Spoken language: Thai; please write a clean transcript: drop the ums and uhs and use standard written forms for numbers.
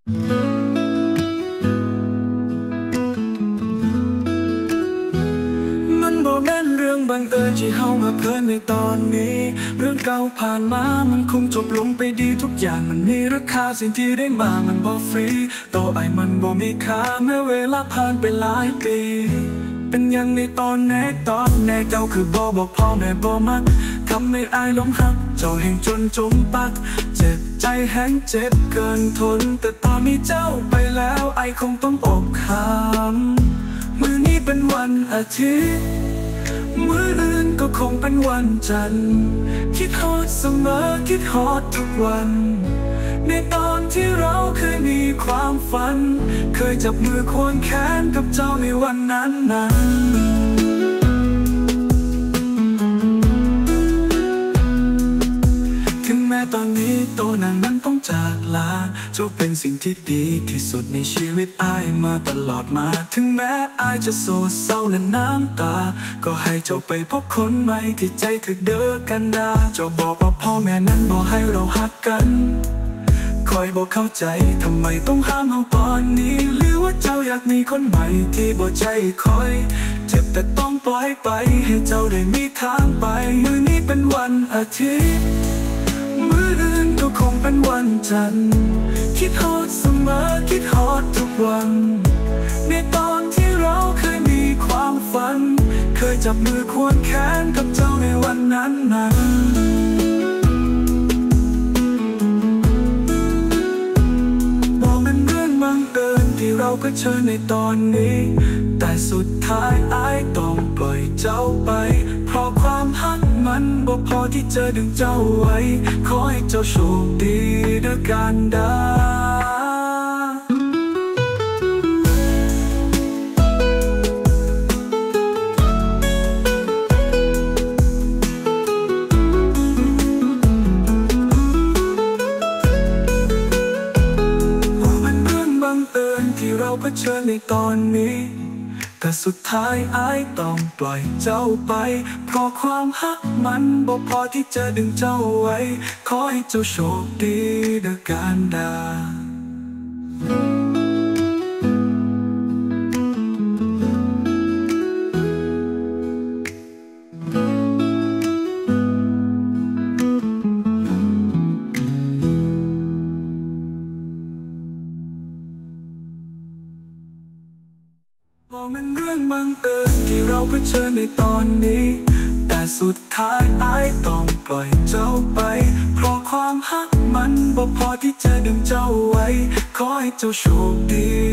มันบ่แม่นเรื่องบังเอิญที่เฮามาเพิ่นในตอนนี้เรื่องเก่าผ่านมามันคงจบลงไปดีทุกอย่างมันมีราคาสิ่งที่ได้มามันบ่ฟรีต่อไอ้มันบ่มีค่าแม้เวลาผ่านไปหลายปีเป็นอย่างในตอนแน่เจ้าคือบ่บอกพ่อแม่บ่มักทำให้อ้ายหลงรักเจ้าแห่งจมปักเจ็บใจแห้งเจ็บเกินทนแต่ตอนนี้เจ้าไปแล้วไอ้คงต้องอกหักมื้อนี้เป็นวันอาทิตย์มื้ออื่นก็คงเป็นวันจันทร์คิดฮอดเสมอคิดฮอดทุกวันในตอนที่เราเคยมีความฝันเคยจับมือควงแขนกับเจ้าในวันนั้นถึงแม้ตอนนี้โตนั้นต้องจากลาเจ้าเป็นสิ่งที่ดีที่สุดในชีวิตอ้ายมาตลอดมาถึงแม้อ้ายจะโศกเศร้าและน้ำตาก็ให้เจ้าไปพบคนใหม่ที่ใจถึกเด้อกันดาเจ้าบอกว่าพ่อแม่นั้นบอกให้เราหักกันคอยบอกเข้าใจทำไมต้องห้ามเอาตอนนี้หรือว่าเจ้าอยากมีคนใหม่ที่บ่ใจคอยเจ็บแต่ต้องปล่อยไปให้เจ้าได้มีทางไปมื้อนี้เป็นวันอาทิตย์มื้ออื่นก็คงเป็นวันจันทร์คิดฮอดเสมอคิดฮอดทุกวันในตอนที่เราเคยมีความฝันเคยจับมือควงแขนกับเจ้าในวันนั้นบังเอิญที่เราเผชิญในตอนนี้แต่สุดท้ายอ้ายต้องปล่อยเจ้าไปเพราะความหักมันบ่พอที่จะดึงเจ้าไว้ขอให้เจ้าโชคดีด้วยกันดาที่เราเผชิญในตอนนี้แต่สุดท้ายอ้ายต้องปล่อยเจ้าไปเพราะความหักมันบ่พอที่จะดึงเจ้าไว้ขอให้เจ้าโชคดีเด้อการดามันเรื่องบังเอิญที่เราเผชิญในตอนนี้แต่สุดท้ายอ้ายต้องปล่อยเจ้าไปเพราะความหักมันบ่พอที่จะดึงเจ้าไว้ขอให้เจ้าโชคดี